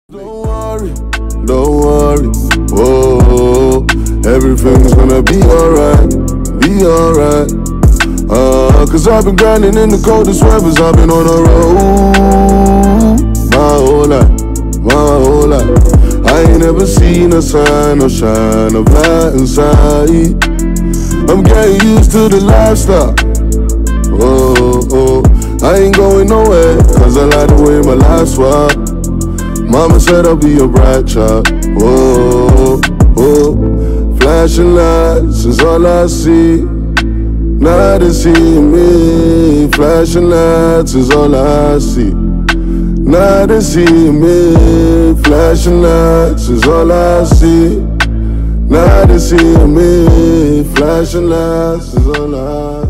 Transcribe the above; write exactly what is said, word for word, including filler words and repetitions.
Don't worry, don't worry, whoa, everything's gonna be alright, be alright. Uh, cause I've been grinding in the coldest weathers, I've been on the road my whole life, my whole life. I ain't never seen a sign or shine of light inside. I'm getting used to the lifestyle, oh, oh. I ain't going nowhere, cause I like the way my life's wild. Mama said I'll be a bright child, whoa, whoa. Flashing lights is all I see, now they see me. Flashing lights is all I see, now they see me. Flashing lights is all I see, now they see me. Flashing lights is all I see.